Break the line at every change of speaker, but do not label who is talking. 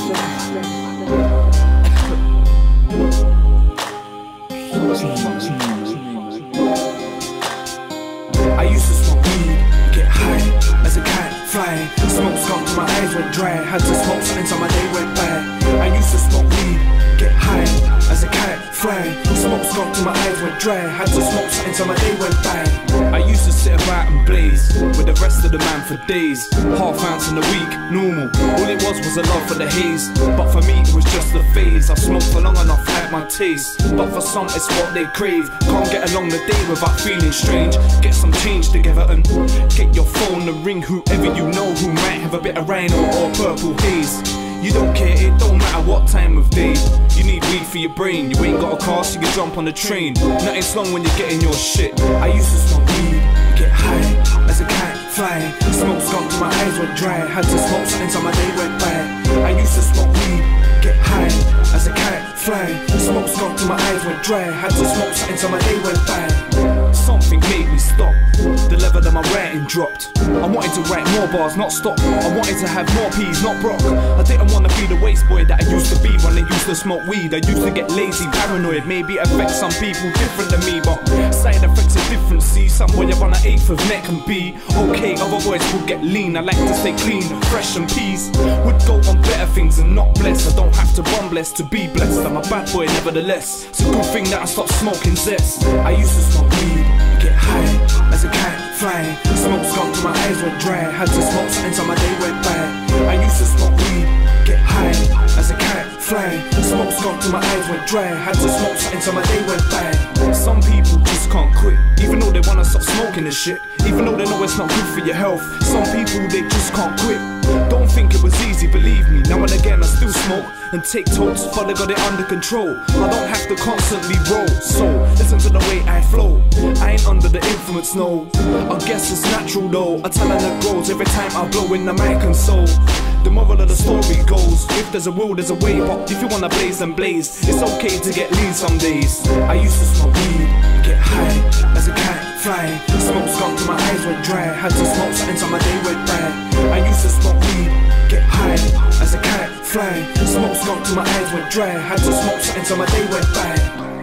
I used to smoke weed, get high as a cat, fly. Smoke skunk till my eyes went dry. Had to smoke something till my day went bad. I used to smoke weed, get high as a cat, fly. Smoke skunk till my eyes went dry. Had to smoke something till my day went bad. I used to sit about and blaze with the rest of the man for days. Half ounce in a week, normal. All it was a love for the haze. But for me it was just a phase. I've smoked for long enough, had my taste. But for some it's what they crave. Can't get along the day without feeling strange. Get some change together and get your phone to ring whoever you know who might have a bit of rhino or purple haze. You don't care, it don't matter what time of day. You need weed for your brain. You ain't got a car so you can jump on the train. Nothing's wrong when you're getting your shit. I used to smoke weed, get high as a cat, fly. Smoke skunk till my eyes went dry. Had to smoke something till my day went bad. I used to smoke weed, get high as a cat, fly. Smoke skunk till my eyes went dry. Had to smoke something till my day went bad. Something made me stop. The level that my writing dropped. I wanted to write more bars, not stop. I wanted to have more peas, not brock. I didn't want to be the waste boy that I used to be when I used to smoke weed. I used to get lazy, paranoid. Maybe it affects some people different than me, but side effects are different. See, some boy up on an eighth of neck and be okay. Other boys will get lean. I like to stay clean, fresh and peace. Would go on better things and not blessed. I don't have to bomb blessed to be blessed. I'm a bad boy nevertheless. It's a good thing that I stopped smoking zest. I used to smoke weed, get high as a cat, fly. Smoke skunk till my eyes went dry. Had to smoke something till my day went bad. I used to smoke weed, get high as a cat, fly. Smoke skunk till my eyes went dry. Had to smoke something till my day went bad. Some people just can't quit, even though they wanna stop smoking this shit. Even though they know it's not good for your health. Some people, they just can't quit. Don't think it was easy, believe me. Now and again I still smoke and take totes, but I got it under control. I don't have to constantly roll, so listen to the way I flow. I ain't under the influence, no. I guess it's natural though. A talent that grows every time I blow in the mic and soul. The moral of the story goes, if there's a will, there's a way. But if you wanna blaze, then blaze. It's okay to get lean some days. I used to smoke weed, get high as a cat, fly. Smoke skunk till my eyes went dry. Had to smoke something till my day went bad. I used to smoke weed, get high as a cat, fly. Smoke skunk till my eyes went dry. Had to smoke something till my day went bad.